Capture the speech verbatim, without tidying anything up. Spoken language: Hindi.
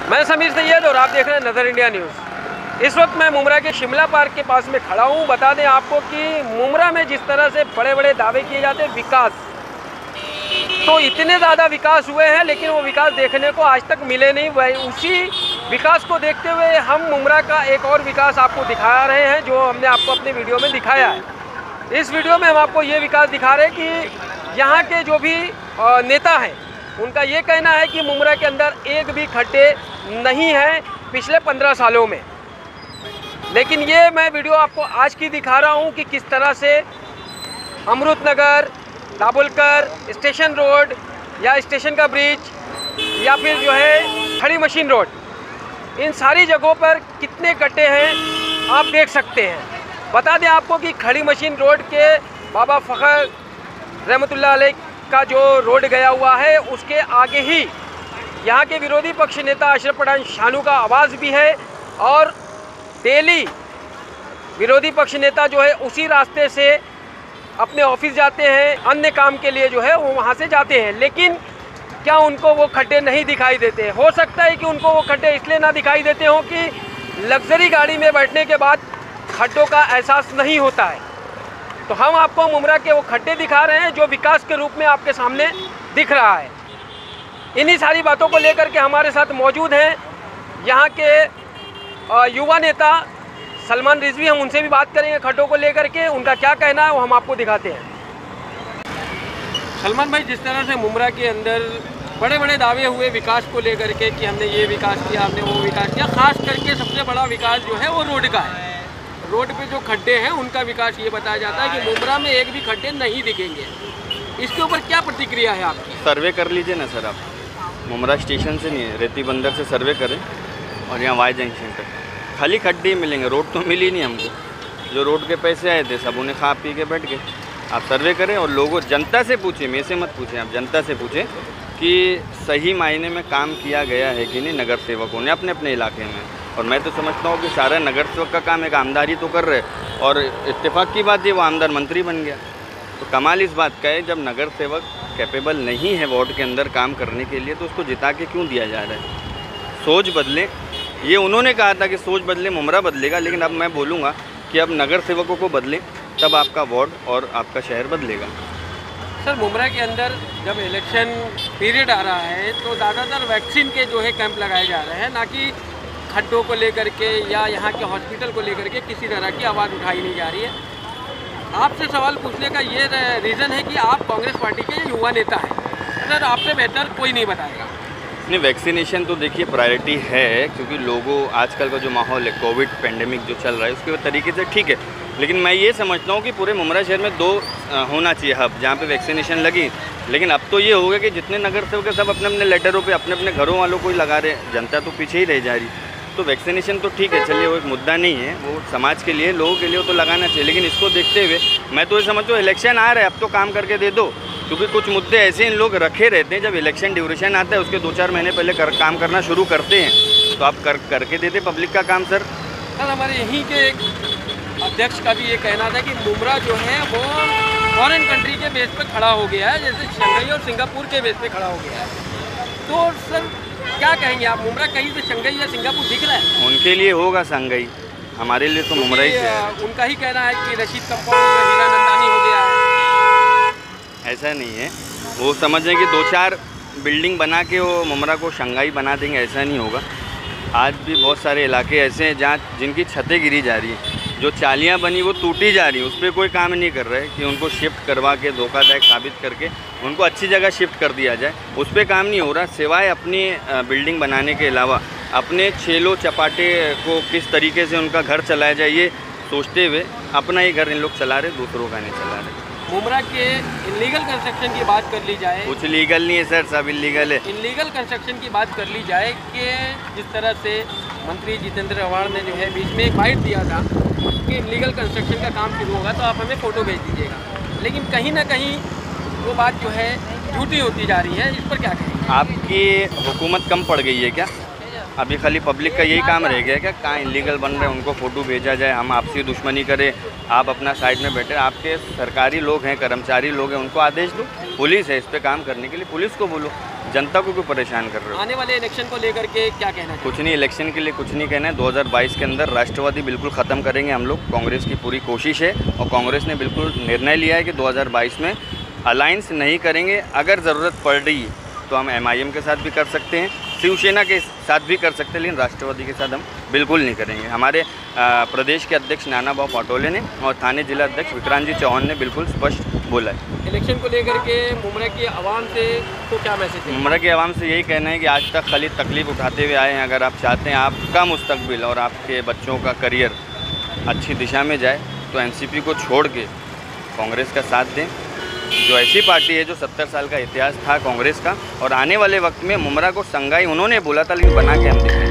मैं समीर सैयद और आप देख रहे हैं नज़र इंडिया न्यूज़। इस वक्त मैं मुमरा के शिमला पार्क के पास में खड़ा हूँ। बता दें आपको कि मुमरा में जिस तरह से बड़े बड़े दावे किए जाते हैं विकास, तो इतने ज़्यादा विकास हुए हैं लेकिन वो विकास देखने को आज तक मिले नहीं। वही उसी विकास को देखते हुए हम मुमरा का एक और विकास आपको दिखा रहे हैं जो हमने आपको अपने वीडियो में दिखाया है। इस वीडियो में हम आपको ये विकास दिखा रहे हैं कि यहाँ के जो भी नेता हैं उनका ये कहना है कि मुमरा के अंदर एक भी खड्डे नहीं हैं पिछले पंद्रह सालों में। लेकिन ये मैं वीडियो आपको आज की दिखा रहा हूँ कि किस तरह से अमृत नगर, दाभोलकर, स्टेशन रोड या स्टेशन का ब्रिज या फिर जो है खड़ी मशीन रोड, इन सारी जगहों पर कितने गड्ढे हैं आप देख सकते हैं। बता दें आपको कि खड़ी मशीन रोड के बाबा फ़खर रहमतुल्लाह अलैह का जो रोड गया हुआ है उसके आगे ही यहाँ के विरोधी पक्ष नेता अशरफ पठान शानू का आवाज़ भी है और डेली विरोधी पक्ष नेता जो है उसी रास्ते से अपने ऑफिस जाते हैं, अन्य काम के लिए जो है वो वहाँ से जाते हैं। लेकिन क्या उनको वो खड्डे नहीं दिखाई देते? हो सकता है कि उनको वो खड्डे इसलिए ना दिखाई देते हों कि लग्जरी गाड़ी में बैठने के बाद खड्डों का एहसास नहीं होता है। तो हम आपको मुमरा के वो खड्डे दिखा रहे हैं जो विकास के रूप में आपके सामने दिख रहा है। इन्हीं सारी बातों को लेकर के हमारे साथ मौजूद हैं यहाँ के युवा नेता सलमान रिजवी। हम उनसे भी बात करेंगे खड्डों को लेकर के, उनका क्या कहना है वो हम आपको दिखाते हैं। सलमान भाई, जिस तरह से मुमरा के अंदर बड़े बड़े दावे हुए विकास को लेकर के कि हमने ये विकास किया, हमने वो विकास किया, खास करके सबसे बड़ा विकास जो है वो रोड का है। रोड पे जो खड्डे हैं उनका विकास ये बताया जाता है कि मुमरा में एक भी खड्डे नहीं दिखेंगे। इसके ऊपर क्या प्रतिक्रिया है आपकी? सर्वे कर लीजिए ना सर, आप मुमरा स्टेशन से नहीं, रेती बंदर से सर्वे करें और यहाँ वाई जंक्शन तक खाली खड्डे ही मिलेंगे। रोड तो मिली नहीं हमको। जो रोड के पैसे आए थे सब उन्हें खा पी के बैठ गए। आप सर्वे करें और लोगों जनता से पूछें, मेरे से मत पूछें, आप जनता से पूछें कि सही मायने में काम किया गया है कि नहीं नगर सेवकों ने अपने अपने इलाके में। और मैं तो समझता हूँ कि सारा नगर सेवक का काम एक आमदारी तो कर रहे और इत्तेफाक की बात ये वो आमदार मंत्री बन गया। तो कमाल इस बात का है जब नगर सेवक कैपेबल नहीं है वार्ड के अंदर काम करने के लिए तो उसको जिता के क्यों दिया जा रहा है? सोच बदले, ये उन्होंने कहा था कि सोच बदले मुमरा बदलेगा, लेकिन अब मैं बोलूँगा कि अब नगर सेवकों को बदलें तब आपका वार्ड और आपका शहर बदलेगा। सर, मुमरा के अंदर जब इलेक्शन पीरियड आ रहा है तो ज़्यादातर वैक्सीन के जो है कैंप लगाए जा रहे हैं, ना कि खड्डों को लेकर के या यहाँ के हॉस्पिटल को लेकर के किसी तरह की आवाज़ उठाई नहीं जा रही है। आपसे सवाल पूछने का ये रीज़न है कि आप कांग्रेस पार्टी के युवा नेता हैं। सर, आपसे बेहतर कोई नहीं बताएगा। नहीं, वैक्सीनेशन तो देखिए प्रायोरिटी है क्योंकि लोगों आजकल का जो माहौल है, कोविड पेंडेमिक जो चल रहा है उसके तरीके से ठीक है। लेकिन मैं ये समझता हूँ कि पूरे मुमरा शहर में दो होना चाहिए हब जहाँ पे वैक्सीनेशन लगी। लेकिन अब तो ये हो गया कि जितने नगर सेवक है सब अपने अपने लेटरों पे अपने अपने घरों वालों को ही लगा रहे, जनता तो पीछे ही रह जा रही। तो वैक्सीनेशन तो ठीक है, चलिए वो एक मुद्दा नहीं है, वो समाज के लिए लोगों के लिए तो लगाना चाहिए। लेकिन इसको देखते हुए मैं तो ये समझता हूँ इलेक्शन आ रहा है, अब तो काम करके दे दो। क्योंकि कुछ मुद्दे ऐसे इन लोग रखे रहते हैं, जब इलेक्शन ड्यूरेशन आता है उसके दो चार महीने पहले कर, काम करना शुरू करते हैं तो आप कर करके देते पब्लिक का काम। सर सर हमारे यहीं के एक अध्यक्ष का भी ये कहना था कि मुमरा जो है वो फॉरेन कंट्री के बेस पे खड़ा हो गया है, जैसे शंघाई और सिंगापुर के बेस पे खड़ा हो गया है। तो सर क्या कहेंगे आप, मुमरा कहीं से शंघाई या सिंगापुर दिख रहा है? उनके लिए होगा शंघाई, हमारे लिए तो मुमरा ही है। उनका ही कहना है कि रशीद कंपाउंड में हीरा नंदानी हो गया है। ऐसा नहीं है, वो समझें कि दो चार बिल्डिंग बना के वो मुमरा को शंघाई बना देंगे, ऐसा नहीं होगा। आज भी बहुत सारे इलाके ऐसे हैं जहाँ जिनकी छतें गिरी जा रही हैं, जो चालियाँ बनी वो टूटी जा रही हैं, उस पर कोई काम नहीं कर रहे कि उनको शिफ्ट करवा के धोखादायक साबित करके उनको अच्छी जगह शिफ्ट कर दिया जाए, उस पर काम नहीं हो रहा। सिवाय अपनी बिल्डिंग बनाने के अलावा अपने छेलो चपाटे को किस तरीके से उनका घर चलाया जाए ये सोचते हुए अपना ही घर इन लोग चला रहे, दूसरों का नहीं चला रहे। मुमरा के इलीगल कंस्ट्रक्शन की बात कर ली जाए, कुछ लीगल नहीं है सर, सब इलीगल है। इलीगल कंस्ट्रक्शन की बात कर ली जाए कि जिस तरह से मंत्री जितेंद्र अवाड़ ने जो है बीच में एक बाइट दिया था कि इलीगल कंस्ट्रक्शन का काम शुरू होगा तो आप हमें फ़ोटो भेज दीजिएगा, लेकिन कहीं ना कहीं वो बात जो है झूठी होती जा रही है। इस पर क्या कहेंगे? आपकी हुकूमत कम पड़ गई है क्या? अभी खाली पब्लिक का यही काम रह गया है कि कहाँ इलीगल बन रहे हैं उनको फ़ोटो भेजा जाए, हम आपसी दुश्मनी करें, आप अपना साइड में बैठे। आपके सरकारी लोग हैं, कर्मचारी लोग हैं, उनको आदेश दो, पुलिस है इस पे काम करने के लिए, पुलिस को बोलो, जनता को क्यों परेशान कर रहे हो। आने वाले इलेक्शन को लेकर के क्या कहना है? कुछ नहीं, इलेक्शन के लिए कुछ नहीं कहना है। दो हज़ार बाईस के अंदर राष्ट्रवादी बिल्कुल ख़त्म करेंगे हम लोग, कांग्रेस की पूरी कोशिश है और कांग्रेस ने बिल्कुल निर्णय लिया है कि दो हज़ार बाईस में अलायंस नहीं करेंगे। अगर ज़रूरत पड़ रही है तो हम एम आई एम के साथ भी कर सकते हैं, शिवसेना के साथ भी कर सकते हैं, लेकिन राष्ट्रवादी के साथ हम बिल्कुल नहीं करेंगे। हमारे आ, प्रदेश के अध्यक्ष नाना भाव पाटोले ने और थाने जिला अध्यक्ष विक्रांत जी चौहान ने बिल्कुल स्पष्ट बोला है। इलेक्शन को लेकर के मुमरा की आवाम से तो क्या मैसेज है? मुमरा की आवाम से यही कहना है कि आज तक खाली तकलीफ उठाते हुए आए हैं। अगर आप चाहते हैं आपका मुस्तकबिल और आपके बच्चों का करियर अच्छी दिशा में जाए तो एन सी पी को छोड़ के कांग्रेस का साथ दें, जो ऐसी पार्टी है जो सत्तर साल का इतिहास था कांग्रेस का, और आने वाले वक्त में मुमरा को संगाई उन्होंने बोला था लेकिन बना के हम दिखाएं।